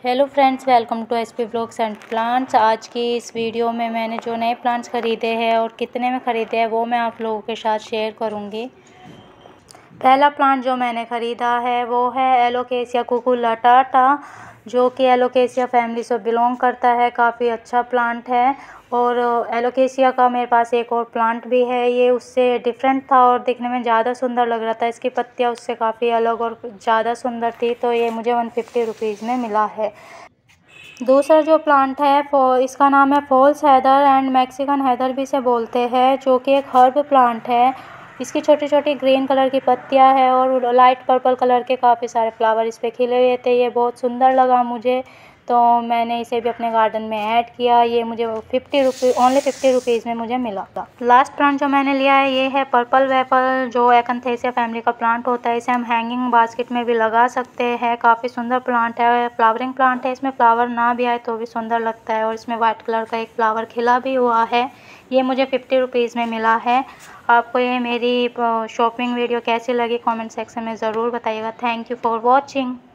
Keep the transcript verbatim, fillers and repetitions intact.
Hello friends, welcome to SP vlogs and plants. आज की इस वीडियो में मैंने जो नए प्लांट्स ख़रीदे हैं और कितने में ख़रीदे हैं वो मैं आप लोगों के साथ शेयर करूंगी। पहला प्लांट जो मैंने ख़रीदा है वो है एलोकेसिया कुकुलाटाटा, जो कि एलोकेसिया फैमिली से बिलोंग करता है। काफ़ी अच्छा प्लांट है और एलोकेसिया का मेरे पास एक और प्लांट भी है। ये उससे डिफरेंट था और दिखने में ज़्यादा सुंदर लग रहा था। इसकी पत्तियाँ उससे काफ़ी अलग और ज़्यादा सुंदर थी, तो ये मुझे वन फिफ्टी रुपीज़ में मिला है। दूसरा जो प्लांट है इसका नाम है false heather and Mexican heather भी इसे बोलते हैं, जो कि एक हर्ब प्लांट है। इसकी छोटी छोटी ग्रीन कलर की पत्तियां हैं और लाइट पर्पल कलर के काफ़ी सारे फ्लावर इस पे खिले हुए थे। ये बहुत सुंदर लगा मुझे, तो मैंने इसे भी अपने गार्डन में ऐड किया। ये मुझे fifty rupees only fifty rupees में मुझे मिला था। लास्ट प्लांट जो मैंने लिया है ये है पर्पल वेपल, जो एकंथेसिया फैमिली का प्लांट होता है। इसे हम हैंगिंग बास्केट में भी लगा सकते हैं। काफ़ी सुंदर प्लांट है, फ्लावरिंग प्लांट है। इसमें फ्लावर ना भी आए तो भी सुंदर लगता है और इसमें वाइट कलर का एक फ्लावर खिला भी हुआ है। ये मुझे फिफ्टी रुपीज़ में मिला है। आपको ये मेरी शॉपिंग वीडियो कैसी लगी कमेंट सेक्शन में ज़रूर बताइएगा। Thank you for watching.